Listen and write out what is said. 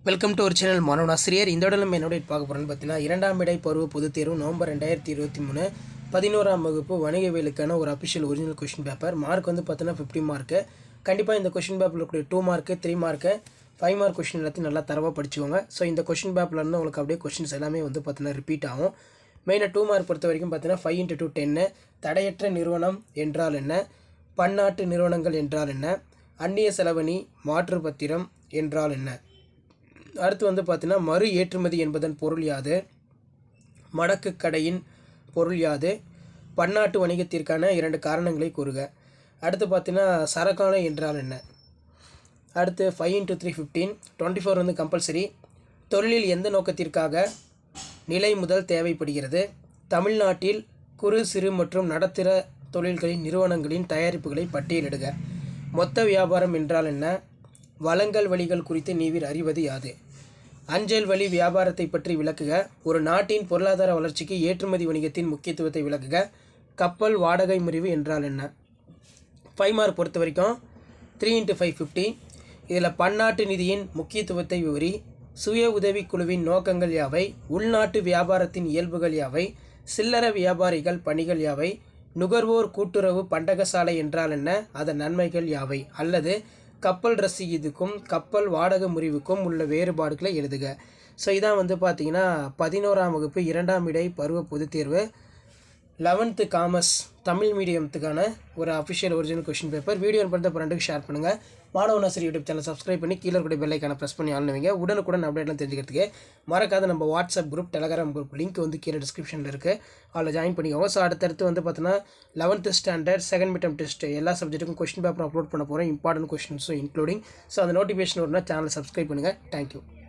Welcome to ஒரு channel மாணவன் ஆசிரியர். இந்த இடத்துல நம்ம என்னோட பார்க்க போகிறோன்னு பார்த்தீங்கன்னா, 2ஆம் இடை பருவ பொதுத் தேர்வு நவம்பர் 2023 11ஆம் வகுப்பு வணிகவியலுக்கான ஒரு official original question paper. Mark வந்து பார்த்தீங்கன்னா 50 மார்க்கு. கண்டிப்பாக இந்த கொஷின் பேப்பரில் இருக்கக்கூடிய 2 மார்க்கு 3 மார்க்கு 5 மார்க் கொஷின் எல்லாத்தையும் நல்லா தரவாக படிச்சுக்கோங்க. ஸோ இந்த கொஷின் பேப்பர்லேருந்து உங்களுக்கு அப்படியே கொஷின்ஸ் எல்லாமே வந்து பார்த்தீங்கன்னா ரிப்பீட் ஆகும். மெயினாக 2 மார்க் பொறுத்த வரைக்கும் பார்த்தீங்கன்னா 5 × 2 10. தடையற்ற நிறுவனம் என்றால் என்ன? பன்னாட்டு நிறுவனங்கள் என்றால் என்ன? அந்நிய செலவணி மாற்று பத்திரம் என்றால் என்ன? அடுத்து வந்து பார்த்தீங்கன்னா, மறு ஏற்றுமதி என்பதன் பொருள் யாது? மடக்கு கடையின் பொருள் யாது? பன்னாட்டு வணிகத்திற்கான 2 காரணங்களை கூறுக. அடுத்து பார்த்தீங்கன்னா, சரக்காணை என்றால் என்ன? அடுத்து 5 × 3 15. 24 வந்து கம்பல்சரி. தொழிலில் எந்த நோக்கத்திற்காக நிலை முதல் தேவைப்படுகிறது? தமிழ்நாட்டில் குறு சிறு மற்றும் நடுத்தர தொழில்களின் நிறுவனங்களின் தயாரிப்புகளை பட்டியலிடுக. மொத்த வியாபாரம் என்றால் என்ன? வழங்கல் வழிகள் குறித்து நீவிர் அறிவது யாது? அஞ்சல் வழி வியாபாரத்தை பற்றி விளக்குக. ஒரு நாட்டின் பொருளாதார வளர்ச்சிக்கு ஏற்றுமதி வணிகத்தின் முக்கியத்துவத்தை விளக்குக. கப்பல் வாடகை முறிவு என்றால் என்ன? 5 மார்க் பொறுத்த வரைக்கும் 3 × 5 50. இதில் பன்னாட்டு நிதியின் முக்கியத்துவத்தை விவரி. சுய உதவிக்குழுவின் நோக்கங்கள் யாவை? உள்நாட்டு வியாபாரத்தின் இயல்புகள் யாவை? சில்லறை வியாபாரிகள் பணிகள் யாவை? நுகர்வோர் கூட்டுறவு பண்டகசாலை என்றால் என்ன? அதன் நன்மைகள் யாவை? அல்லது கப்பல் ரசீதுக்கும் கப்பல் வாடகை முறிவுக்கும் உள்ள வேறுபாடுகளை எழுதுக. ஸோ இதான் வந்து பார்த்தீங்கன்னா 11ஆம் வகுப்பு 2ஆம் இடை பருவ பொதுத் தேர்வு 11th காமர்ஸ் தமிழ் மீடியத்துக்கான ஒரு official original question paper. Video பண்ணுற ஃப்ரெண்டுக்கு ஷேர் பண்ணுங்கள். மாணவன் ஆசிரியர் யூடியூப் சேனல் சப்ஸ்கிரைப் பண்ணி கீழே கூட பெல் ஐக்கான ப்ரெஸ் பண்ணி ஆளுவீங்க. உடனுக்குடன் அப்டேட்லாம் தெரிஞ்சுக்கிறதுக்கு மறக்காத நம்ம WhatsApp group Telegram group link வந்து கீழே டிஸ்கிரிப்ஷனில் இருக்குது. அதில் ஜாயின் பண்ணிக்கோங்க. ஸோ அடுத்தடுத்து வந்து பார்த்தீங்கன்னா 11th standard second midterm test எல்லா சப்ஜெக்ட்டுக்கும் கொஷின் பேப்பர் அப்லோட் பண்ண போகிறேன். இம்பார்ட்டன்ட் கொஷின்ஸும் இன்க்ளூடிங். ஸோ அந்த நோட்டிஃபிகேஷன் வரும்னா சேனல் சப்ஸ்கிரைப் பண்ணுங்கள். தேங்க்யூ.